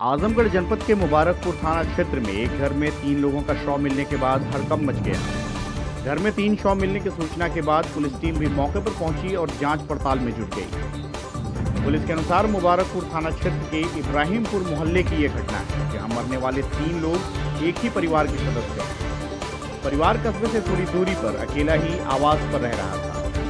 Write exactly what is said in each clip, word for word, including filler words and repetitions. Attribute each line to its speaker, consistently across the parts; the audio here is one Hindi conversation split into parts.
Speaker 1: आजमगढ़ जनपद के मुबारकपुर थाना क्षेत्र में एक घर में तीन लोगों का शव मिलने के बाद हड़कंप मच गया। घर में तीन शव मिलने की सूचना के बाद पुलिस टीम भी मौके पर पहुंची और जांच पड़ताल में जुट गई। पुलिस के अनुसार मुबारकपुर थाना क्षेत्र के इब्राहिमपुर मोहल्ले की यह घटना है, जहां मरने वाले तीन लोग एक ही परिवार के सदस्य हैं। परिवार कस्बे से थोड़ी दूरी पर अकेला ही आवास पर रह रहा था।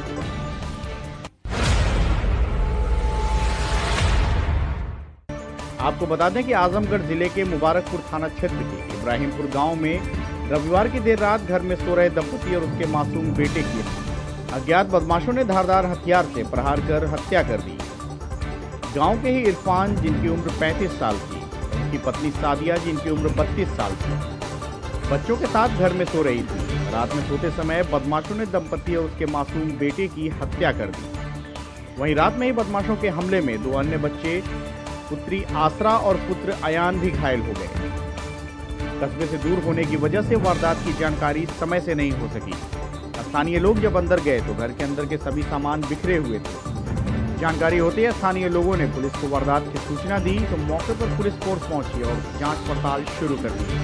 Speaker 1: आपको बता दें कि आजमगढ़ जिले के मुबारकपुर थाना क्षेत्र के इब्राहिमपुर गांव में रविवार की देर रात घर में सो रहे दंपति और उसके मासूम बेटे की अज्ञात बदमाशों ने धारदार हथियार से प्रहार कर हत्या कर दी। गांव के ही इरफान, जिनकी उम्र पैंतीस साल थी, उनकी पत्नी सादिया, जिनकी उम्र बत्तीस साल थी, बच्चों के साथ घर में सो रही थी। रात में सोते समय बदमाशों ने दंपति और उसके मासूम बेटे की हत्या कर दी। वहीं रात में ही बदमाशों के हमले में दो अन्य बच्चे, पुत्री आसरा और पुत्र अयान भी घायल हो गए। कस्बे से दूर होने की वजह से वारदात की जानकारी समय से नहीं हो सकी। स्थानीय लोग जब अंदर गए तो घर के अंदर के सभी सामान बिखरे हुए थे। जानकारी होते ही स्थानीय लोगों ने पुलिस को वारदात की सूचना दी तो मौके पर पुलिस फोर्स पहुंची और जांच पड़ताल शुरू कर दी।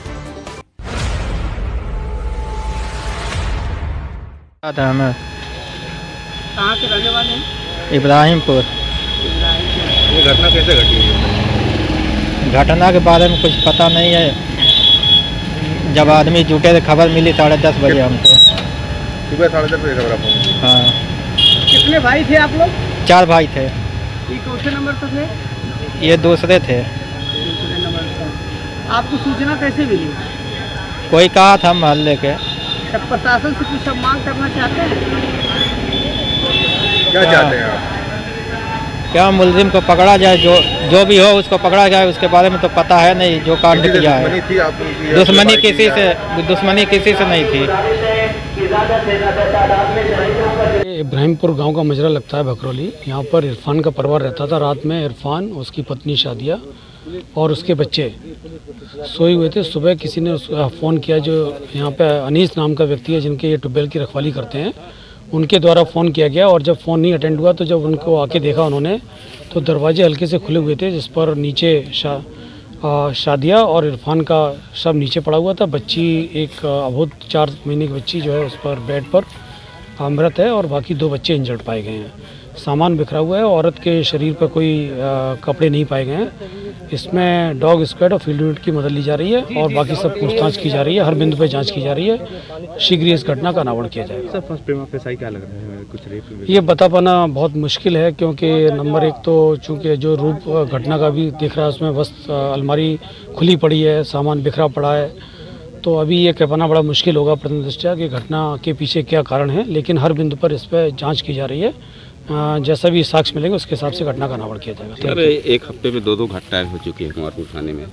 Speaker 2: कहाँ के रहने वाले हैं?
Speaker 3: इब्राहिमपुर।
Speaker 4: ये घटना कैसे घटी है?
Speaker 3: घटना के बारे में कुछ पता नहीं है। जब आदमी जुटे थे खबर मिली साढ़े दस बजे हमको।
Speaker 4: सुबह साढ़े दस बजे खबर आपको?
Speaker 3: हाँ।
Speaker 2: कितने भाई थे आप लोग?
Speaker 3: चार भाई थे।
Speaker 2: ये कौन से नंबर पर थे?
Speaker 3: ये दूसरे थे।
Speaker 2: दूसरे नंबर पर। आपको सूचना कैसे मिली?
Speaker 3: कोई कहा था मोहल्ले के।
Speaker 2: सब प्रशासन से कुछ सब मांग करना चाहते हैं?
Speaker 4: क्या चाहते हैं आप?
Speaker 3: क्या मुलजिम को पकड़ा जाए, जो जो भी हो उसको पकड़ा जाए। उसके बारे में तो पता है नहीं जो कांड किया है।
Speaker 4: दुश्मनी थी आप उनकी?
Speaker 3: दुश्मनी किसी से दुश्मनी किसी से नहीं थी।
Speaker 5: इब्राहिमपुर गांव का मजरा लगता है भकरौली। यहाँ पर इरफान का परिवार रहता था। रात में इरफान, उसकी पत्नी शादिया और उसके बच्चे सोए हुए थे। सुबह किसी ने फ़ोन किया, जो यहाँ पे अनीस नाम का व्यक्ति है जिनके ये ट्यूबवेल की रखवाली करते हैं, उनके द्वारा फ़ोन किया गया। और जब फ़ोन नहीं अटेंड हुआ तो जब उनको आके देखा उन्होंने तो दरवाजे हल्के से खुले हुए थे, जिस पर नीचे शा, आ, शादिया और इरफान का शव नीचे पड़ा हुआ था। बच्ची एक अबोध चार महीने की बच्ची जो है उस पर बेड पर मृत है और बाकी दो बच्चे इंजर्ड पाए गए हैं। सामान बिखरा हुआ है। औरत के शरीर पर कोई आ, कपड़े नहीं पाए गए हैं। इसमें डॉग स्क्वाड और फील्ड यूनिट की मदद ली जा रही है और बाकी सब पूछताछ की जा रही है। हर बिंदु पर जांच की जा रही है। शीघ्र इस घटना का अनावरण किया जाएगा।
Speaker 4: क्या लग रहा है? कुछ रेप?
Speaker 5: ये बता पाना बहुत मुश्किल है, क्योंकि नंबर एक तो चूँकि जो रूप घटना का भी दिख रहा है उसमें बस अलमारी खुली पड़ी है, सामान बिखरा पड़ा है। तो अभी ये कह पाना बड़ा मुश्किल होगा प्रथम दृष्टया कि घटना के पीछे क्या कारण है, लेकिन हर बिंदु पर इस पर जाँच की जा रही है। जैसा भी साक्ष्य मिलेंगे उसके हिसाब से घटना का अनावरण किया जाएगा।
Speaker 6: सर, एक हफ्ते में दो दो घटनाएं हो चुकी है कुमारपुर थाने में।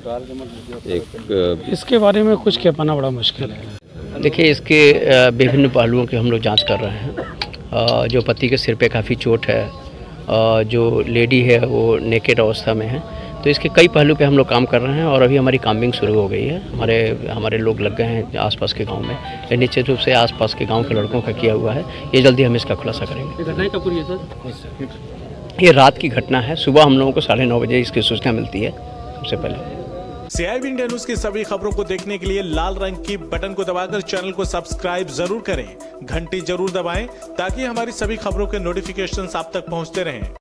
Speaker 6: एक
Speaker 5: इसके बारे में कुछ कह पाना बड़ा मुश्किल है।
Speaker 7: देखिए, इसके विभिन्न पहलुओं की हम लोग जांच कर रहे हैं। जो पति के सिर पे काफ़ी चोट है, जो लेडी है वो नेकेड अवस्था में है, तो इसके कई पहलू पे हम लोग काम कर रहे हैं और अभी हमारी काम्बिंग शुरू हो गई है। हमारे हमारे लोग लग गए हैं आसपास के गांव में। ये निश्चित रूप से आसपास के गांव के लड़कों का किया हुआ है। ये जल्दी हम इसका खुलासा करेंगे।
Speaker 2: घटना कब हुई है सर?
Speaker 7: ये रात की घटना है। सुबह हम लोगों को साढ़े नौ बजे इसकी सूचना मिलती है सबसे पहले।
Speaker 8: सीआईबी इंडिया न्यूज की सभी खबरों को देखने के लिए लाल रंग की बटन को दबाकर चैनल को सब्सक्राइब जरूर करें, घंटी जरूर दबाएं ताकि हमारी सभी खबरों के नोटिफिकेशंस आप तक पहुंचते रहें।